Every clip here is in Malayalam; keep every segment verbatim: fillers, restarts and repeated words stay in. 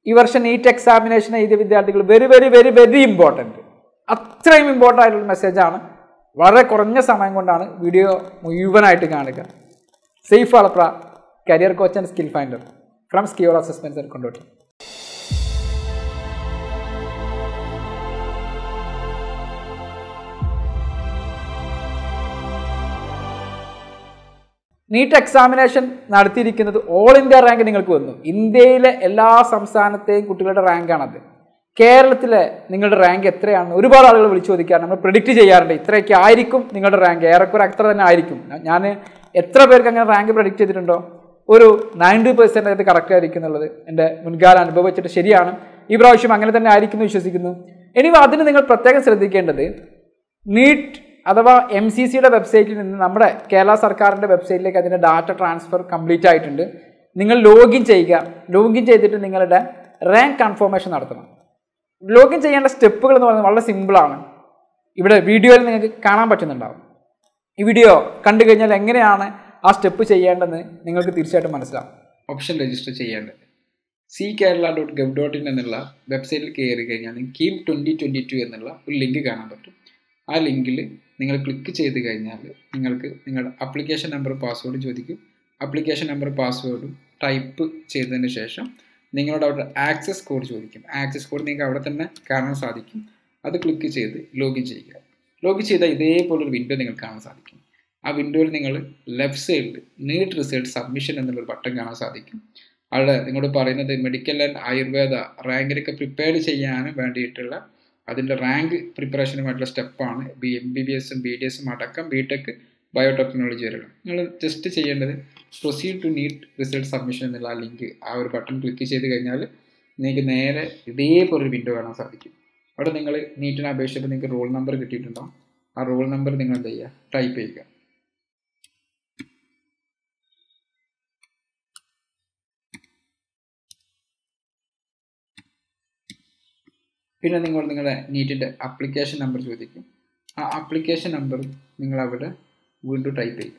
ഈ വർഷം നീറ്റ് എക്സാമിനേഷൻ എഴുതിയ വിദ്യാർത്ഥികൾ very very very very important. അത്രയും ഇമ്പോർട്ടൻ്റ് ആയിട്ടുള്ള മെസ്സേജാണ്. വളരെ കുറഞ്ഞ സമയം കൊണ്ടാണ് വീഡിയോ മുഴുവനായിട്ട് കാണുക. Saif Valapra, career coach and skill finder from സ്കിയോളോ assessment centre Kondotty. NEET examination നടത്തിയിരിക്കുന്നത് ഓൾ ഇന്ത്യ റാങ്ക് നിങ്ങൾക്ക് വന്നു. ഇന്ത്യയിലെ എല്ലാ സംസ്ഥാനത്തെയും കുട്ടികളുടെ റാങ്കാണത്. കേരളത്തിലെ നിങ്ങളുടെ റാങ്ക് എത്രയാണെന്ന് ഒരുപാട് ആളുകൾ വിളിച്ചു ചോദിക്കാറ്. നമ്മൾ പ്രെഡിക്റ്റ് ചെയ്യാറുണ്ട്, ഇത്രയൊക്കെ ആയിരിക്കും നിങ്ങളുടെ റാങ്ക്, ഏറെക്കുറെ അത്ര തന്നെ ആയിരിക്കും. ഞാൻ എത്ര പേർക്ക് അങ്ങനെ റാങ്ക് പ്രെഡിക്റ്റ് ചെയ്തിട്ടുണ്ടോ? ഒരു നയൻറ്റി പെർസെൻറ്റ് അത് കറക്റ്റ് ആയിരിക്കും എന്നുള്ളത് എൻ്റെ മുൻകാല അനുഭവം വെച്ചിട്ട് ശരിയാണ്. ഈ പ്രാവശ്യം അങ്ങനെ തന്നെ ആയിരിക്കും എന്ന് വിശ്വസിക്കുന്നു. ഇനി അതിന് നിങ്ങൾ പ്രത്യേകം ശ്രദ്ധിക്കേണ്ടത്, നീറ്റ് അഥവാ എം സി സിയുടെ വെബ്സൈറ്റിൽ നിന്ന് നമ്മുടെ കേരള സർക്കാരിൻ്റെ വെബ്സൈറ്റിലേക്ക് അതിൻ്റെ ഡാറ്റ ട്രാൻസ്ഫർ കംപ്ലീറ്റ് ആയിട്ടുണ്ട്. നിങ്ങൾ ലോഗിൻ ചെയ്യുക. ലോഗിൻ ചെയ്തിട്ട് നിങ്ങളുടെ റാങ്ക് കൺഫർമേഷൻ നടത്തണം. ലോഗിൻ ചെയ്യേണ്ട സ്റ്റെപ്പുകൾ എന്ന് പറയുന്നത് വളരെ സിമ്പിളാണ്. ഇവിടെ വീഡിയോയിൽ നിങ്ങൾക്ക് കാണാൻ പറ്റുന്നുണ്ടാവും. ഈ വീഡിയോ കണ്ടു കഴിഞ്ഞാൽ എങ്ങനെയാണ് ആ സ്റ്റെപ്പ് ചെയ്യേണ്ടതെന്ന് നിങ്ങൾക്ക് തീർച്ചയായിട്ടും മനസ്സിലാവും. ഓപ്ഷൻ രജിസ്റ്റർ ചെയ്യേണ്ടത് C Kerala dot gov dot in എന്നുള്ള വെബ്സൈറ്റിൽ കയറി കഴിഞ്ഞാൽ നിങ്ങൾക്ക് കീം ട്വൻറ്റി ട്വൻറ്റി ടു എന്നുള്ള ഒരു ലിങ്ക് കാണാൻ പറ്റും. ആ ലിങ്കിൽ നിങ്ങൾ ക്ലിക്ക് ചെയ്ത് കഴിഞ്ഞാൽ നിങ്ങൾക്ക് നിങ്ങളുടെ ആപ്ലിക്കേഷൻ നമ്പർ പാസ്വേഡ് ചോദിക്കും. ആപ്ലിക്കേഷൻ നമ്പർ പാസ്വേഡും ടൈപ്പ് ചെയ്തതിന് ശേഷം നിങ്ങളോട് അവിടെ ആക്സസ് കോഡ് ചോദിക്കും. ആക്സസ് കോഡ് നിങ്ങൾക്ക് അവിടെ തന്നെ കാണാൻ സാധിക്കും. അത് ക്ലിക്ക് ചെയ്ത് ലോഗിൻ ചെയ്യുക. ലോഗിൻ ചെയ്താൽ ഇതേപോലൊരു വിൻഡോ നിങ്ങൾക്ക് കാണാൻ സാധിക്കും. ആ വിൻഡോയിൽ നിങ്ങൾ ലെഫ്റ്റ് സൈഡിൽ നീറ്റ് റിസൾട്ട് സബ്മിഷൻ എന്നുള്ളൊരു ബട്ടൺ കാണാൻ സാധിക്കും. അവിടെ നിങ്ങളോട് പറയുന്നത് മെഡിക്കൽ ആൻഡ് ആയുർവേദ റാങ്കിനൊക്കെ പ്രിപ്പയർ ചെയ്യാനും വേണ്ടിയിട്ടുള്ള അതിൻ്റെ റാങ്ക് പ്രിപ്പറേഷനുമായിട്ടുള്ള സ്റ്റെപ്പാണ്. ബി എം ബി ബി എസും ബി ഡി എസും അടക്കം ബി ടെക് ബയോടെക്നോളജി വരെയുള്ള. നിങ്ങൾ ജസ്റ്റ് ചെയ്യേണ്ടത് proceed to NEET result submission എന്നുള്ള ആ ലിങ്ക്, ആ ഒരു ബട്ടൺ ക്ലിക്ക് ചെയ്ത് കഴിഞ്ഞാൽ നിങ്ങൾക്ക് നേരെ ഇതേപോലൊരു വിൻഡോ കാണാൻ സാധിക്കും. അവിടെ നിങ്ങൾ നീറ്റിന് അപേക്ഷിച്ചപ്പോൾ നിങ്ങൾക്ക് റോൾ നമ്പർ കിട്ടിയിട്ടുണ്ടാവും. ആ റോൾ നമ്പർ നിങ്ങൾ എന്ത് ചെയ്യുക, ടൈപ്പ് ചെയ്യുക. പിന്നെ നിങ്ങൾ നിങ്ങളുടെ നീറ്റിൻ്റെ ആപ്ലിക്കേഷൻ നമ്പർ ചോദിക്കും. ആ ആപ്ലിക്കേഷൻ നമ്പർ നിങ്ങളവിടെ വീണ്ടും ടൈപ്പ് ചെയ്യുക.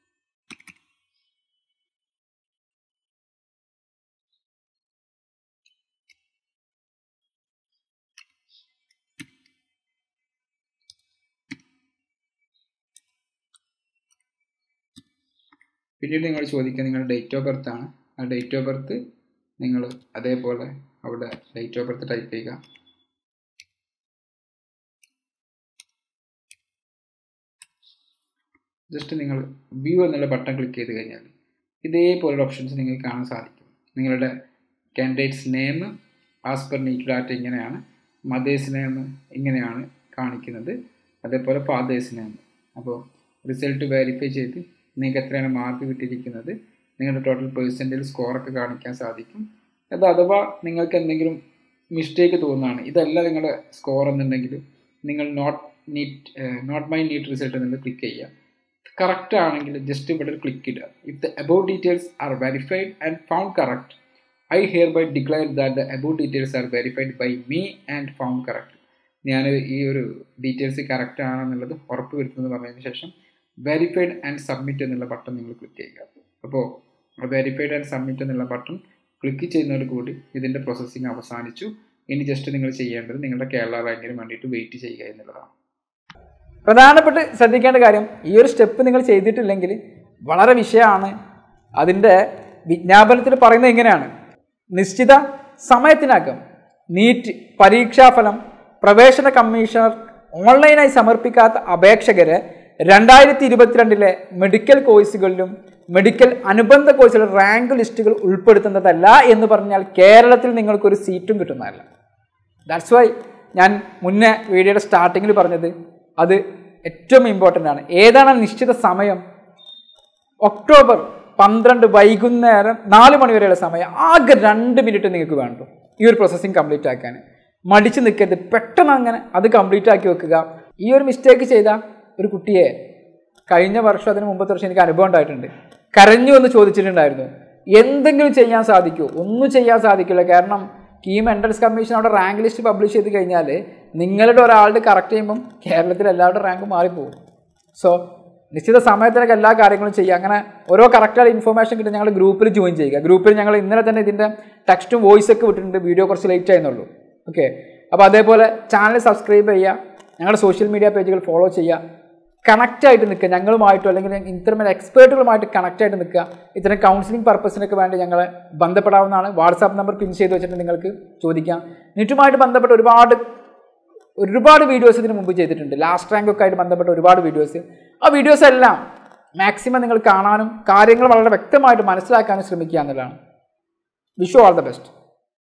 പിന്നീട് നിങ്ങൾ ചോദിക്കുക നിങ്ങളുടെ ഡേറ്റ് ഓഫ് ബർത്ത് ആണ്. ആ ഡേറ്റ് ഓഫ് ബർത്ത് നിങ്ങൾ അതേപോലെ അവിടെ ഡേറ്റ് ഓഫ് ബർത്ത് ടൈപ്പ് ചെയ്യുക. ജസ്റ്റ് നിങ്ങൾ വ്യൂ എന്നുള്ള ബട്ടൺ ക്ലിക്ക് ചെയ്ത് കഴിഞ്ഞാൽ ഇതേപോലുള്ള ഓപ്ഷൻസ് നിങ്ങൾക്ക് കാണാൻ സാധിക്കും. നിങ്ങളുടെ candidates name as per NEET data ഇങ്ങനെയാണ്, മദേഴ്സ് നെയിം ഇങ്ങനെയാണ് കാണിക്കുന്നത്, അതേപോലെ ഫാദേഴ്സ് നെയിം. അപ്പോൾ റിസൾട്ട് വെരിഫൈ ചെയ്ത് നിങ്ങൾക്ക് എത്രയാണ് മാർക്ക് കിട്ടിയിരിക്കുന്നത്, നിങ്ങളുടെ ടോട്ടൽ പെർസെൻറ്റേജ് സ്കോറൊക്കെ കാണിക്കാൻ സാധിക്കും. അത് അഥവാ നിങ്ങൾക്ക് എന്തെങ്കിലും മിസ്റ്റേക്ക് തോന്നുകയാണ്, ഇതല്ല നിങ്ങളുടെ സ്കോർ എന്നുണ്ടെങ്കിൽ നിങ്ങൾ not NEET not my NEET result എന്നുള്ളത് ക്ലിക്ക് ചെയ്യുക. കറക്റ്റ് ആണെങ്കിൽ ജസ്റ്റ് ഇവിടെ ക്ലിക്ക് ഇടുക. If the about details are verified and found correct, I hereby declare that the about details are verified by me and found correct. ഞാൻ ഈ ഒരു ഡീറ്റെയിൽസ് കറക്റ്റ് ആണെന്നുള്ളത് ഉറപ്പ് വരുത്തുന്നത് പറഞ്ഞതിന് ശേഷം വെരിഫൈഡ് ആൻഡ് സബ്മിറ്റ് എന്നുള്ള ബട്ടൺ നിങ്ങൾ ക്ലിക്ക് ചെയ്യുക. അപ്പോൾ വെരിഫൈഡ് ആൻഡ് സബ്മിറ്റ് എന്നുള്ള ബട്ടൺ ക്ലിക്ക് ചെയ്യുന്നതോട് കൂടി ഇതിൻ്റെ പ്രോസസ്സിങ് അവസാനിച്ചു. ഇനി ജസ്റ്റ് നിങ്ങൾ ചെയ്യേണ്ടത് നിങ്ങളുടെ കേരള റാങ്കിന് വേണ്ടിയിട്ട് വെയിറ്റ് ചെയ്യുക എന്നുള്ളതാണ്. പ്രധാനപ്പെട്ട് ശ്രദ്ധിക്കേണ്ട കാര്യം, ഈ ഒരു സ്റ്റെപ്പ് നിങ്ങൾ ചെയ്തിട്ടില്ലെങ്കിൽ വളരെ വിഷയമാണ്. അതിൻ്റെ വിജ്ഞാപനത്തിൽ പറയുന്നത് എങ്ങനെയാണ്, നിശ്ചിത സമയത്തിനകം നീറ്റ് പരീക്ഷാഫലം പ്രവേശന കമ്മീഷണർ ഓൺലൈനായി സമർപ്പിക്കാത്ത അപേക്ഷകരെ രണ്ടായിരത്തി ഇരുപത്തിരണ്ടിലെ മെഡിക്കൽ കോഴ്സുകളിലും മെഡിക്കൽ അനുബന്ധ കോഴ്സുകളുടെ റാങ്ക് ലിസ്റ്റുകൾ ഉൾപ്പെടുത്തുന്നതല്ല എന്ന് പറഞ്ഞാൽ കേരളത്തിൽ നിങ്ങൾക്കൊരു സീറ്റും കിട്ടുന്നതല്ല. ദാറ്റ്സ് വൈ ഞാൻ മുന്നേ വീഡിയോയുടെ സ്റ്റാർട്ടിങ്ങിൽ പറഞ്ഞത് അത് ഏറ്റവും ഇമ്പോർട്ടൻ്റ് ആണ്. ഏതാണ് നിശ്ചിത സമയം? ഒക്ടോബർ പന്ത്രണ്ട് വൈകുന്നേരം നാല് മണിവരെയുള്ള സമയം. ആകെ രണ്ട് മിനിറ്റ് നിങ്ങൾക്ക് വേണ്ടു ഈ ഒരു പ്രോസസ്സിങ് കംപ്ലീറ്റ് ആക്കാൻ. മടിച്ച് നിൽക്കരുത്, പെട്ടെന്ന് അങ്ങനെ അത് കംപ്ലീറ്റ് ആക്കി വെക്കുക. ഈ ഒരു മിസ്റ്റേക്ക് ചെയ്ത ഒരു കുട്ടിയെ കഴിഞ്ഞ വർഷം അതിന് മുമ്പത്തെ വർഷം എനിക്ക് അനുഭവം ഉണ്ടായിട്ടുണ്ട്. കരഞ്ഞു എന്ന് ചോദിച്ചിട്ടുണ്ടായിരുന്നു. എന്തെങ്കിലും ചെയ്യാൻ സാധിക്കുമോ? ഒന്നും ചെയ്യാൻ സാധിക്കില്ല. കാരണം കീം എൻട്രൻസ് കമ്മീഷൻ അവിടെ റാങ്ക് ലിസ്റ്റ് പബ്ലിഷ് ചെയ്ത് കഴിഞ്ഞാൽ നിങ്ങളുടെ ഒരാളുടെ കറക്റ്റ് ചെയ്യുമ്പം കേരളത്തിൽ എല്ലാവരുടെ റാങ്ക് മാറിപ്പോകും. സോ നിശ്ചിത സമയത്തിനൊക്കെ എല്ലാ കാര്യങ്ങളും ചെയ്യുക. അങ്ങനെ ഓരോ കറക്റ്റായ ഇൻഫർമേഷൻ കിട്ടി ഞങ്ങൾ ഗ്രൂപ്പിൽ ജോയിൻ ചെയ്യുക. ഗ്രൂപ്പിൽ ഞങ്ങൾ ഇന്നലെ തന്നെ ഇതിൻ്റെ ടെക്സ്റ്റും വോയിസൊക്കെ വിട്ടിട്ടുണ്ട്, വീഡിയോ കുറച്ച് ലേറ്റ് ആയിരുന്നുള്ളൂ. ഓക്കെ, അപ്പോൾ അതേപോലെ ചാനൽ സബ്സ്ക്രൈബ് ചെയ്യുക, ഞങ്ങളുടെ സോഷ്യൽ മീഡിയ പേജുകൾ ഫോളോ ചെയ്യുക, കണക്റ്റ് ആയിട്ട് നിൽക്കുക ഞങ്ങളുമായിട്ടോ അല്ലെങ്കിൽ ഇത്തരം എക്സ്പേർട്ടുകളുമായിട്ട് കണക്റ്റ് ആയിട്ട് നിൽക്കുക. ഇത്തരം കൗൺസിലിംഗ് പർപ്പസിനൊക്കെ വേണ്ടി ഞങ്ങളെ ബന്ധപ്പെടാവുന്നതാണ്. വാട്സാപ്പ് നമ്പർ പിൻ ചെയ്ത് വെച്ചിട്ട് നിങ്ങൾക്ക് ചോദിക്കാം. നീറ്റുമായിട്ട് ബന്ധപ്പെട്ട ഒരുപാട് ഒരുപാട് വീഡിയോസ് ഇതിന് മുമ്പ് ചെയ്തിട്ടുണ്ട്. ലാസ്റ്റ് റാങ്കൊക്കെ ആയിട്ട് ബന്ധപ്പെട്ട ഒരുപാട് വീഡിയോസ്. ആ വീഡിയോസ് എല്ലാം മാക്സിമം നിങ്ങൾ കാണാനും കാര്യങ്ങൾ വളരെ വ്യക്തമായിട്ട് മനസ്സിലാക്കാനും ശ്രമിക്കുക എന്നുള്ളതാണ്. Wish you all the best.